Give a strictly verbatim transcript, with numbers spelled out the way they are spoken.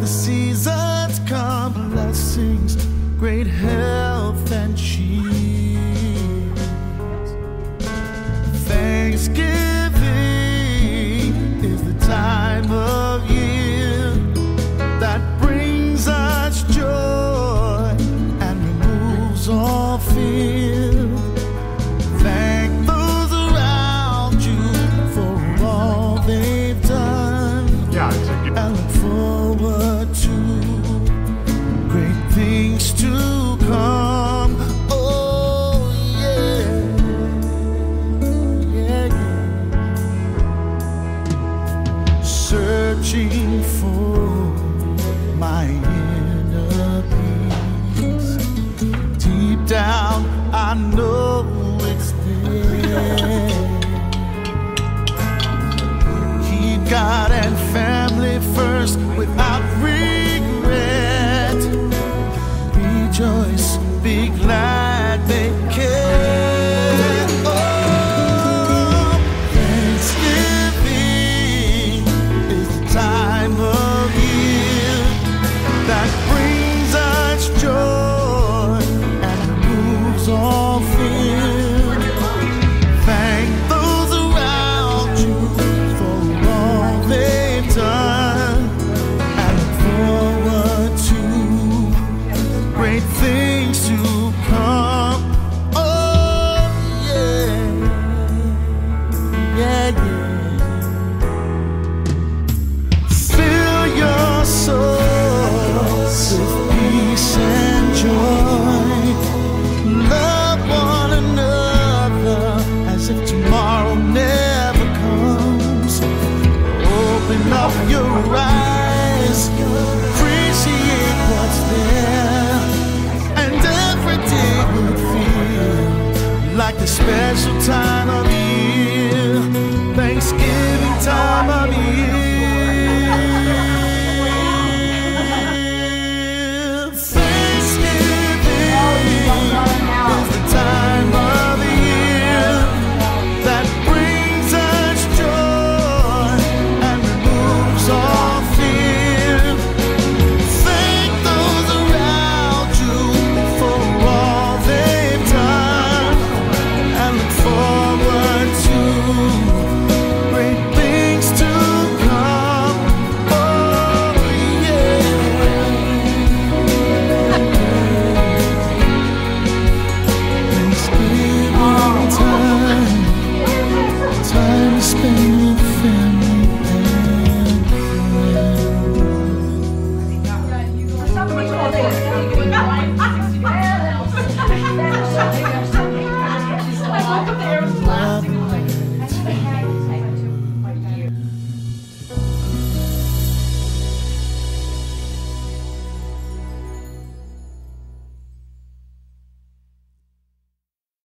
seasons come, blessings, great health and cheers. Thanksgiving is the time of year that brings us joy and removes all fear. Thank those around you for all they've done. Yeah, it's a good. I look forward to great things to come. Oh yeah, yeah, yeah. Searching for my inner peace. Deep down, I know it's there. Keep God and family first without regret. Rejoice, be glad they care. Oh, Thanksgiving is the time of year that brings us joy and removes all fear. Thank those around you for all they've done. I look forward to great things to come. Oh yeah, yeah, yeah. Fill your souls with peace and joy. Love one another as if tomorrow never comes. Open up your eyes, appreciate what's there, and every day will feel like the special time of year. Thanksgiving time of year.